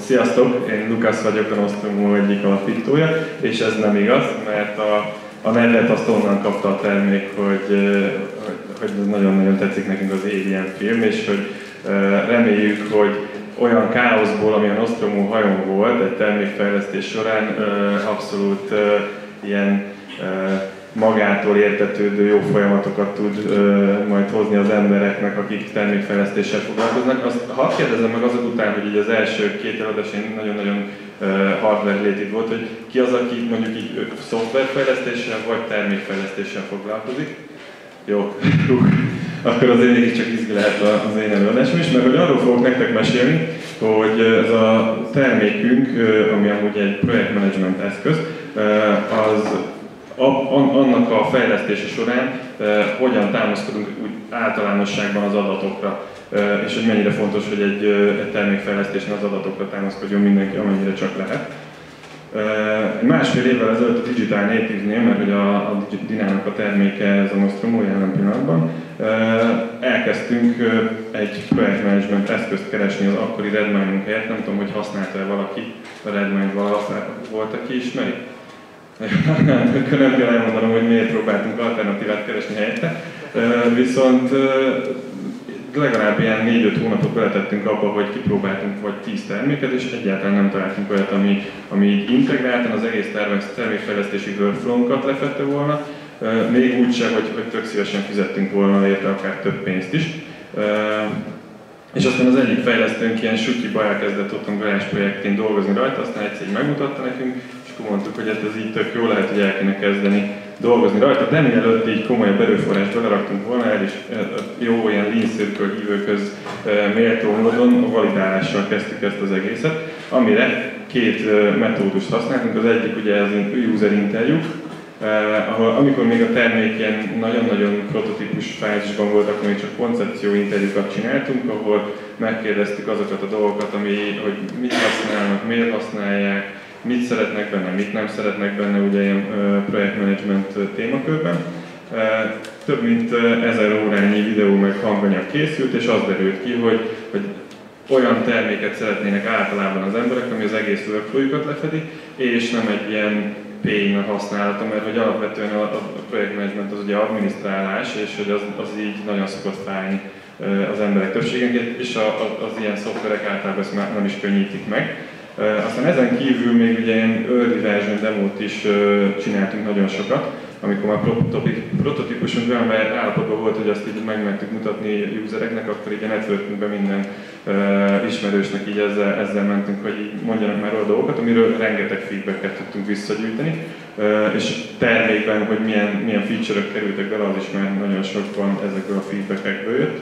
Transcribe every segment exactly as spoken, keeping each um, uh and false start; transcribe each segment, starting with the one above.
Sziasztok, én Lukasz vagyok, a Nostromo egyik alapítója, és ez nem igaz, mert a, a nevet azt onnan kapta a termék, hogy, hogy nagyon-nagyon tetszik nekünk az Alien film, és hogy reméljük, hogy olyan káoszból, ami a Nostromo hajón volt egy termékfejlesztés során, abszolút ilyen magától értetődő jó folyamatokat tud uh, majd hozni az embereknek, akik termékfejlesztéssel foglalkoznak. Azt, hadd kérdezem meg azok után, hogy így az első két előadás nagyon-nagyon uh, hardware related volt, hogy ki az, aki mondjuk így szoftverfejlesztéssel vagy termékfejlesztéssel foglalkozik? Jó, akkor azért mégiscsak izgi lehet az én előadásom is, mert hogy arról fogok nektek mesélni, hogy ez a termékünk, ami amúgy egy projektmenedzsment eszköz, az annak a fejlesztése során eh, hogyan támaszkodunk úgy általánosságban az adatokra, eh, és hogy mennyire fontos, hogy egy, egy termékfejlesztésnél az adatokra támaszkodjon mindenki, amennyire csak lehet. Eh, másfél évvel ezelőtt a Digital Native-nél, mert hogy a, a Dinának a terméke ez a Nostromo jelen pillanatban, eh, elkezdtünk eh, egy projektmenedzsment eszközt keresni az akkori Redmine-unk helyett. Nem tudom, hogy használta-e valaki a Redmine-t, valaha volt, aki ismeri? Akkor nem kell elmondanom, hogy miért próbáltunk alternatívát keresni helyette. Viszont legalább ilyen négy-öt hónapot beletettünk abba, hogy kipróbáltunk vagy tíz terméket, és egyáltalán nem találtunk olyat, ami, ami így integráltan az egész termékfejlesztési workflow-unkat lefette volna. Még úgy sem, hogy, hogy tök szívesen fizettünk volna érte akár több pénzt is. És aztán az egyik fejlesztőnk ilyen sutyiba elkezdett otthon garázsprojektén dolgozni rajta, aztán egyszer megmutatta nekünk, és akkor mondtuk, hogy ez így tök jó, lehet, hogy el kéne kezdeni dolgozni rajta, de mielőtt így komolyabb erőforrást beleraktunk volna, el is jó ilyen Lean Circle hívőköz méltó módon a validálással kezdtük ezt az egészet, amire két metódust használtunk. Az egyik ugye az user interview, Uh, ahol amikor még a termék ilyen nagyon-nagyon prototípus fázisban volt, akkor még csak koncepció interjúkat csináltunk, ahol megkérdeztük azokat a dolgokat, ami, hogy mit használnak, miért használják, mit szeretnek benne, mit nem szeretnek benne, ugye ilyen uh, projektmenedzsment témakörben. Uh, több mint uh, ezer órányi videó meg hanganyag készült, és az derült ki, hogy, hogy olyan terméket szeretnének általában az emberek, ami az egész workflow-jukat lefedi, és nem egy ilyen pain a használata, mert hogy alapvetően a, a projektmenedzsment az ugye adminisztrálás, és hogy az, az így nagyon szokott fájni az emberek többségenként, és a, a, az ilyen szoftverek általában ezt már nem is könnyítik meg. Aztán ezen kívül még ugye ilyen early version demót is csináltunk nagyon sokat, amikor már prototípusunk olyan állapotban volt, hogy azt így megmertük mutatni usereknek, akkor így a networkünkben minden uh, ismerősnek így ezzel, ezzel mentünk, hogy így mondjanak már olyan dolgokat, amiről rengeteg feedbacket tudtunk visszagyűjteni, uh, és termékben, hogy milyen, milyen feature-ök kerültek bele, az is már nagyon sok van ezekből a feedbackekből jött.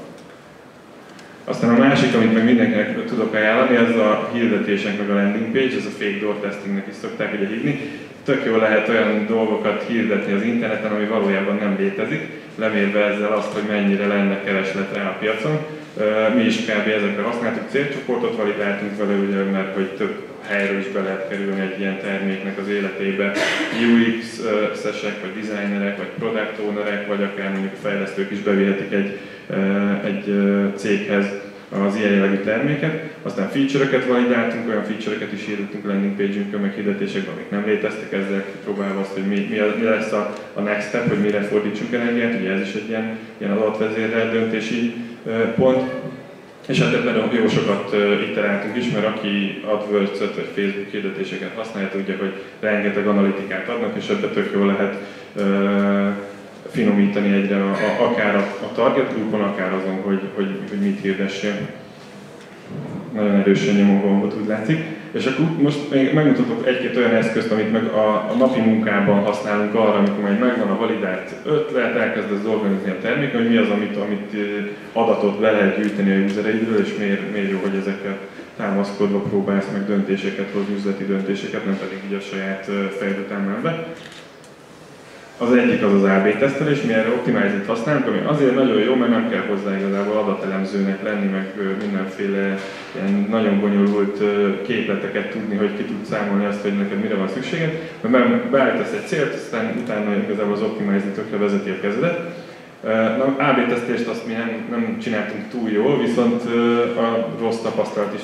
Aztán a másik, amit meg mindenkinek tudok ajánlani, ez a hirdetések meg a landing page, ez a fake door testingnek is szokták ugye hívni. Tök jól lehet olyan dolgokat hirdetni az interneten, ami valójában nem létezik, lemérve ezzel azt, hogy mennyire lenne kereslet rá a piacon. Mi is kb. Ezekre használtuk, célcsoportot validáltunk vele, ugye, mert hogy több helyről is be lehet kerülni egy ilyen terméknek az életébe. u iksz-esek, vagy designerek, vagy product ownerek, vagy akár mondjuk fejlesztők is bevihetik egy, egy céghez az ilyen jellegű terméket. Aztán feature-öket validáltunk, olyan feature-öket is hirdettünk landing page-ünkön, meg hirdetésekben, amik nem léteztek, ezzel próbálva azt, hogy mi, mi, a, mi lesz a, a next step, hogy mire fordítsunk energiát, ugye ez is egy ilyen, ilyen adatvezérelt döntési uh, pont. És hát ebben jó sokat uh, iteráltunk is, mert aki AdWords-et vagy Facebook hirdetéseket használja, tudja, hogy rengeteg analitikát adnak, és ebben tök jól lehet uh, finomítani egyre, a, a, akár a, a target groupon, akár azon, hogy, hogy, hogy mit hirdessen. Nagyon erősen nyomon gombot, úgy látszik. És akkor most még megmutatok egy-két olyan eszközt, amit meg a, a napi munkában használunk arra, amikor majd megvan a validált ötlet, elkezdesz dolgozni a termék, hogy mi az, amit, amit adatot be lehet gyűjteni a usereidről, és miért, miért jó, hogy ezeket támaszkodva próbálsz meg döntéseket hozni, üzleti döntéseket, nem pedig így a saját fejlődelmembe. Az egyik az az á bé tesztelés, mi erre Optimize-t használunk, ami azért nagyon jó, mert nem kell hozzá igazából adatelemzőnek lenni, meg mindenféle ilyen nagyon bonyolult képleteket tudni, hogy ki tud számolni azt, hogy neked mire van szükséged. Mert beállítasz egy célt, aztán utána igazából az Optimize tökre vezeti a kezedet. Na, á bé tesztelést azt mi nem, nem csináltunk túl jól, viszont a rossz tapasztalat is tök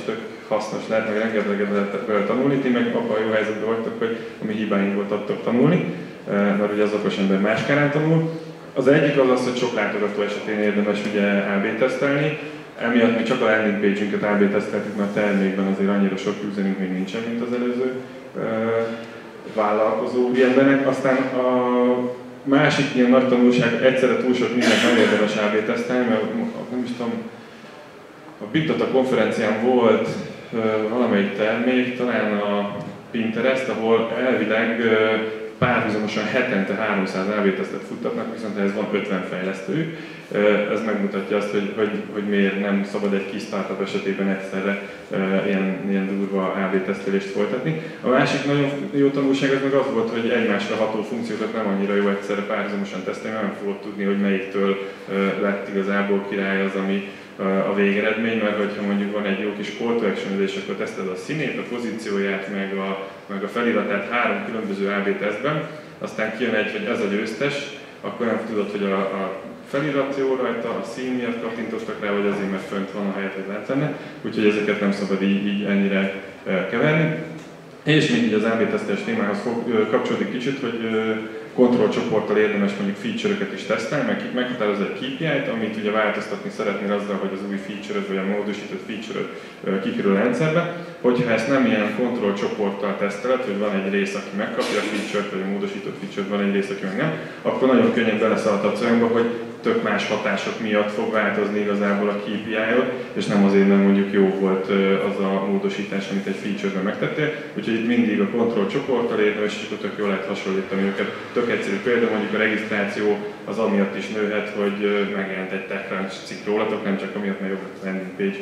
hasznos lehet, meg rengeteget lehet belőle tanulni, ti meg abban a jó helyzetben vagytok, hogy ami hibáink volt, tudtok tanulni, mert ugye az okos ember más kárán tanul. Az egyik az az, hogy sok látogató esetén érdemes ugye á bé tesztelni. Emiatt mi csak a landing page-ünket á bé teszteltük, mert a termékben azért annyira sok userünk még nincsen, mint az előző uh, vállalkozó ilyenbenek. Aztán a másik ilyen nagy tanulság, egyszerre túl sok mindent nem érdemes á bé tesztelni, mert nem is tudom, a Big Data konferencián volt uh, valamelyik termék, talán a Pinterest, ahol elvileg uh, párhuzamosan hetente háromszáz á bé tesztet futtatnak, viszont ehhez van ötven fejlesztőjük. Ez megmutatja azt, hogy, hogy, hogy miért nem szabad egy kis startup esetében egyszerre ilyen, ilyen durva á bé tesztelést folytatni. A másik nagyon jó tanulság az meg az volt, hogy egymásra ható funkciókat nem annyira jó egyszerre párhuzamosan tesztelni, mert nem fogod tudni, hogy melyiktől lett igazából király az, ami a végeredmény, mert hogyha mondjuk van egy jó kis call to action, és akkor teszted a színét, a pozícióját, meg a, meg a feliratát három különböző á bé tesztben, aztán kijön egy, hogy ez a győztes, akkor nem tudod, hogy a, a felirat jó rajta, a szín miatt kattintottak rá, vagy azért, mert fönt van a helyet, hogy lent lenne, úgyhogy ezeket nem szabad így, így ennyire keverni. És még így az á bé tesztelés témához kapcsolódik kicsit, hogy kontrollcsoporttal érdemes mondjuk feature-öket is tesztelni, meg meghatároz egy ká pé í-t, amit ugye változtatni szeretnél azzal, hogy az új feature-öt vagy a módosított feature-öt kikerül a rendszerbe. Hogyha ezt nem ilyen kontrollcsoporttal teszteled, hogy van egy rész, aki megkapja a feature-t, vagy a módosított feature-t, van egy rész, aki meg nem, akkor nagyon könnyen beleszaladhatsz olyanba, hogy tök más hatások miatt fog változni igazából a ká pé í-od, és nem azért, mert mondjuk jó volt az a módosítás, amit egy feature-ben megtettél. Úgyhogy itt mindig a kontrollcsoporttal érdemes, és akkor tök jól lehet hasonlítani őket. Tök egyszerű példa, mondjuk a regisztráció az amiatt is nőhet, hogy megjelent egy TechCrunch cikk rólatok, nem csak amiatt, mert jobb a landing page.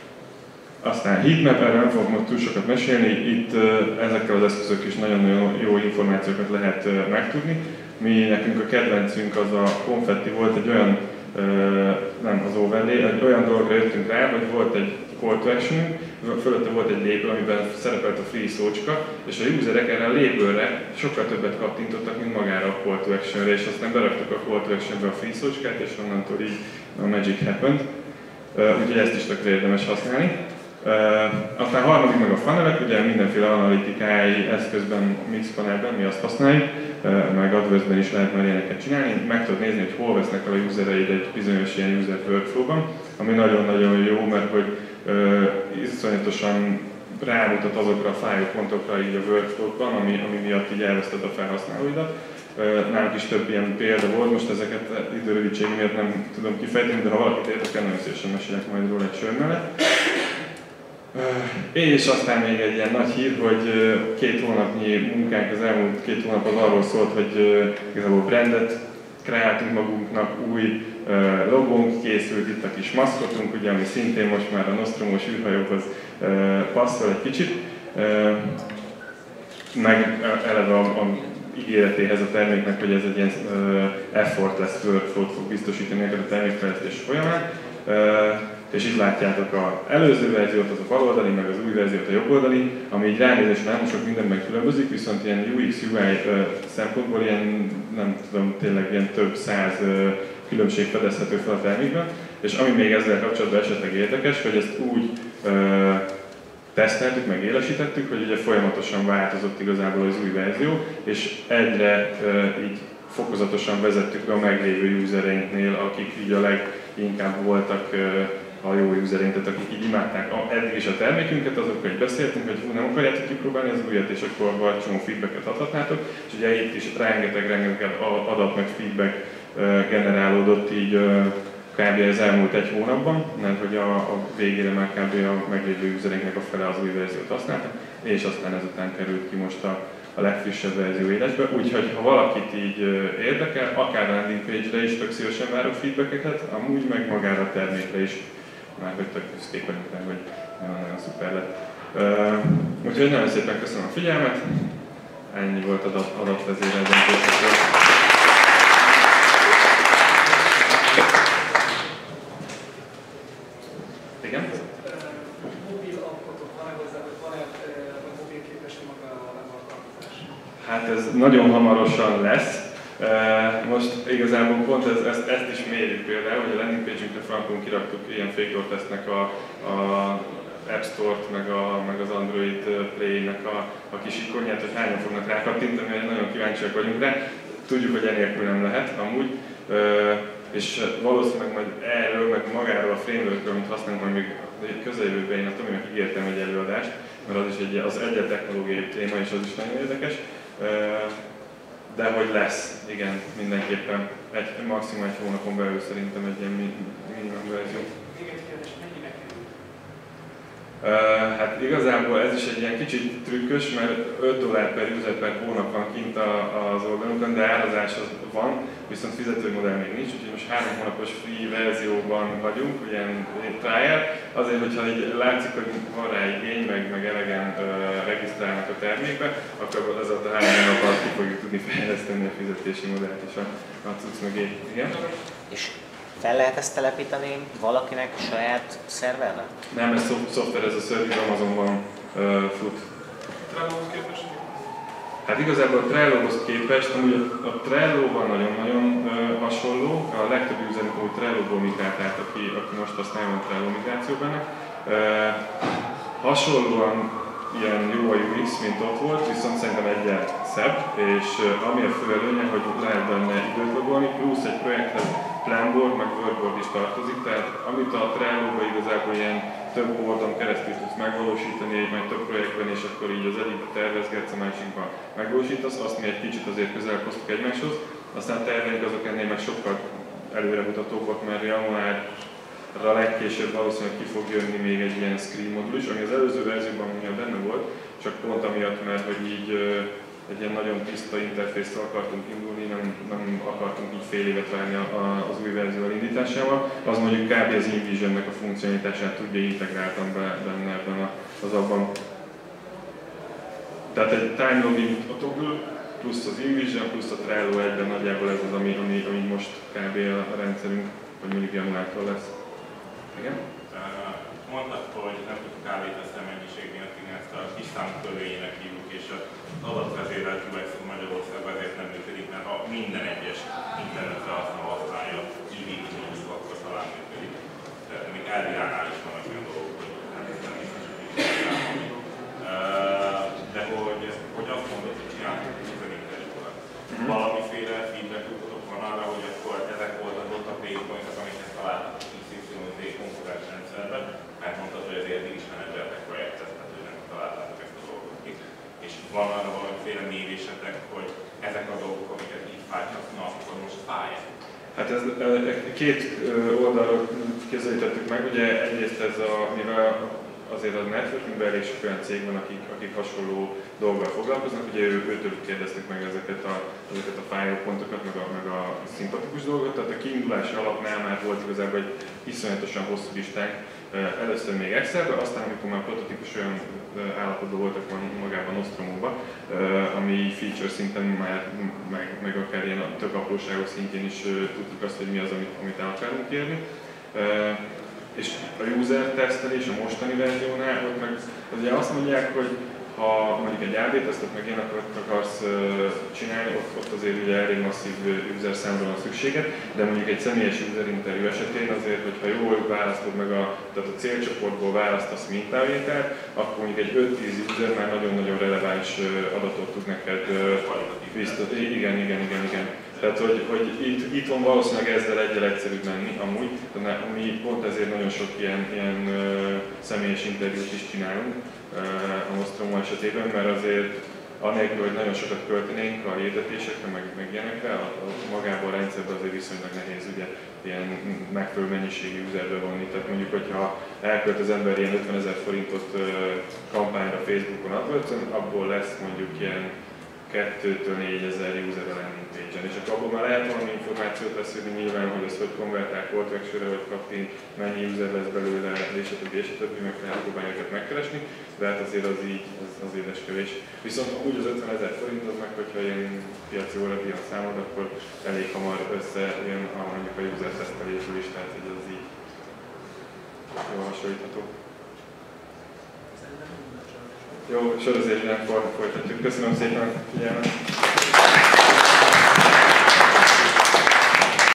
Aztán heatmap, erre nem fogok most túl sokat mesélni, itt ezekkel az eszközök is nagyon-nagyon jó információkat lehet megtudni. Mi nekünk a kedvencünk az a Confetti volt, egy olyan, nem az overlay, egy olyan dologra jöttünk rá, hogy volt egy call to action, fölötte volt egy label, amiben szerepelt a free szócska, és a userek erre a labelre sokkal többet kattintottak, mint magára a call to actionre, és aztán beraktak a call to actionbe a free szócskát, és onnantól így a magic happened. Úgyhogy ezt is tökre érdemes használni. Uh, aztán harmadik meg a funnelek, ugye mindenféle analitikai eszközben, Mixpanelben mi azt használjuk, uh, meg AdWords-ben is lehet már ilyeneket csinálni. Meg tudod nézni, hogy hol vesznek el a usereid egy bizonyos ilyen user workflow-ban, ami nagyon-nagyon jó, mert hogy uh, iszonyatosan rámutat azokra a fájlpontokra így a workflow-ban, ami, ami miatt így elveszted a felhasználóidat. Uh, nálunk is több ilyen példa volt, most ezeket időrövidtség miatt nem tudom kifejteni, de ha valakit érdekel, nagyon szívesen mesélek majd róla egy sör mellett. És aztán még egy ilyen nagy hír, hogy két hónapnyi munkánk, az elmúlt két hónap az arról szólt, hogy igazából brandet kreáltunk magunknak, új logónk készült, itt a kis maszkotunk, ugye, ami szintén most már a Nostromos űrhajóhoz passzol egy kicsit, meg eleve a, a ígéretéhez a terméknek, hogy ez egy ilyen effortless workflow-t fog biztosítani neked a termékfejlesztés folyamán. És itt látjátok az előző verziót, az a bal oldali, meg az új verziót a jobb oldali, ami így ránézésre nem sok mindenben különbözik, viszont ilyen u iksz u i szempontból ilyen, nem tudom, tényleg ilyen több száz különbség fedezhető fel a termékben. És ami még ezzel kapcsolatban esetleg érdekes, hogy ezt úgy ö, teszteltük, meg élesítettük, hogy ugye folyamatosan változott igazából az új verzió, és egyre ö, így fokozatosan vezettük be a meglévő usereinknél, akik így a leginkább voltak a jó usereink, tehát akik így imádták eddig is a termékünket, azokkal így beszéltünk, hogy hú, nem akarjátok kipróbálni az újat, és akkor csomó feedbacket adhatnátok. És ugye itt is rengeteg-rengeteg adat meg feedback generálódott így kb. Az elmúlt egy hónapban, mert hogy a, a végére már kb. A meglévő usereinknek a fele az új verziót használta, és aztán ezután került ki most a a legfrissebb verzió élesbe, úgyhogy ha valakit így érdekel, akár a landing page-re is tök szívesen várok feedbackeket, amúgy meg magára a termékre is, már hogy tök büszkék vagyunk rá, hogy nagyon-nagyon szuper lett. Uh, úgyhogy nagyon szépen köszönöm a figyelmet, ennyi volt az adat, adatvezérelzőségről. Igen? Hát ez nagyon hamarosan lesz. Most igazából pont ez, ezt, ezt is mérjük például, hogy a landing page-ünkre frankon kiraktuk ilyen fake door testnek a, a App Store-t, meg, a, meg az Android Play-nek a, a kis ikonját, hogy hányan fognak rákattintani, mert nagyon kíváncsiak vagyunk rá. Tudjuk, hogy enélkül nem lehet amúgy. És valószínűleg majd erről, meg magáról a frameworkről, amit használunk majd még közeljövőben, én a Tominak ígértem egy előadást, mert az is egy, az egyet technológiai téma, és az is nagyon érdekes. De hogy lesz, igen, mindenképpen. Egy, maximum egy hónapon belül szerintem egy ilyen minimum verzió. Uh, hát igazából ez is egy ilyen kicsit trükkös, mert öt dollár per user per hónap van kint a, az oldalunkon, de árazás az van, viszont fizető modell még nincs, úgyhogy most három hónapos free verzióban vagyunk, ilyen trial. Azért, hogyha így látszik, hogy van rá igény, meg, meg elegen uh, regisztrálnak a termékbe, akkor az a három hónap alatt ki fogjuk tudni fejleszteni a fizetési modellt is a, a cucc mögé. Igen? És fel lehet ezt telepíteni valakinek saját szerverre? Nem, ez szoftver, ez a service Amazonban uh, fut. Trello-hoz képest? Hát igazából a Trello-hoz képest, amúgy a Trello-ban nagyon-nagyon uh, hasonló. A legtöbb userünk amúgy Trello-ból migrált át, aki, aki most használja a Trello migráció benne. Uh, hasonlóan ilyen jó a u iksz, mint ott volt, viszont szerintem egyel szebb, és uh, ami a fő előnye, hogy lehet benne időt logolni, plusz egy projekthez Planboard, meg Workboard is tartozik, tehát amit a Trello-ba igazából ilyen több boardon keresztül tudsz megvalósítani, majd több projektben, és akkor így az egyikben tervezgetsz, a másikban megvalósítasz, azt mi egy kicsit azért közel hoztuk egymáshoz. Aztán a terveink azok ennél meg sokkal előremutatóbbak, mert januárra legkésőbb valószínűleg ki fog jönni még egy ilyen screen modul is, ami az előző verzióban ugyan benne volt, csak pont amiatt, mert hogy így egy ilyen nagyon tiszta interfészre akartunk indulni, nem, nem akartunk így fél évet várni az új verzió elindításával. Az mondjuk kb. Az InVision-nek a funkcionalitását tudja integráltan be, benne ebben az abban. Tehát egy time logging a toggle, plusz az InVision, plusz a Trello egyben nagyjából ez az, ami, ami, ami most kb. A rendszerünk, vagy mondjuk januártól lesz. Igen? Mondtad, hogy nem tudtuk kávétesztel mennyiség miatt, ezt a kis számú törvényének hívjuk, és az adatvezérelt u iksz Magyarországon ezért nem működik, mert ha minden egyes internet felhasználó használja, így így mondjuk, akkor talán működik. Tehát még Elviránál is vannak olyan dolgok, hogy hát ez nem biztos, hogy működik. De hogy, hogy azt mondod, hogy csináltuk a user-interjúkat. Valamiféle feedback tudtok van arra, hogy akkor ezek voltak a painpointok, amiket találtak a iksz ipszilon zé konkurens rendszerben, mert mondtad, hogy azért eddig is menedzseltek projektet, tehát hogy nem találtátok ezt a dolgot ki. És van arra valamiféle mérésetek, hogy ezek a dolgok, amiket így fájtak, na akkor most fáj. Hát ez két oldalról közelítettük meg, ugye egyrészt ez a, mivel azért a networkingben elég sok olyan cég van, akik, akik hasonló dolggal foglalkoznak, ugye ő, őtől kérdeztük meg ezeket a, ezeket a fájlpontokat, meg a, meg a szimpatikus dolgot, tehát a kiindulási alapnál már volt igazából egy iszonyatosan hosszú listánk, először még Excelben, aztán amikor már prototípus olyan állapotban voltak magában Nostromóban, ami feature szinten már, meg, meg akár ilyen tök apróságok szintjén is tudtuk azt, hogy mi az, amit, amit el akarunk érni. És a user tesztelés a mostani verziónál, ott meg ugye azt mondják, hogy ha mondjuk egy á bé tesztet meg én akarsz csinálni, ott, ott azért ugye elég masszív user számra van szükséged, de mondjuk egy személyes user interjú esetén azért, hogyha jól választod meg a, tehát a célcsoportból választasz mintavételt, akkor mondjuk egy öt-tíz user már nagyon-nagyon releváns adatot tud neked biztosítani. Igen, igen, igen, igen. Tehát, hogy, hogy itt, itt van valószínűleg ezzel egyel egyszerűbb menni amúgy, de mi pont ezért nagyon sok ilyen, ilyen uh, személyes interjút is csinálunk uh, a Nostromo esetében, mert azért anélkül, hogy nagyon sokat költenénk a hirdetésekre, meg, meg ilyenekre, a, a magában a rendszerben azért viszonylag nehéz ugye ilyen megfelelő mennyiségű userbe vonni. Tehát mondjuk, hogyha elkölt az ember ilyen ötvenezer forintot uh, kampányra Facebookon, AdWords-on, abból lesz mondjuk ilyen kettőtől négyezer user a landing page-en, és akkor abból már lehet valami információt leszűrni nyilván, hogy ez hogy konvertál call-to-actionre, vagy kattint, mennyi user lesz belőle, és a többi, és a többi, meg lehet próbálni őket megkeresni, de hát azért az így, az, az édeskevés. Viszont úgy az ötvenezer forint az meg, hogyha ilyen piaci óradian számod, akkor elég hamar összejön a mondjuk a user tesztelésül is, tehát hogy az így jól hasonlítható. Jó, sorozásban folytatjuk. Köszönöm szépen a figyelmet!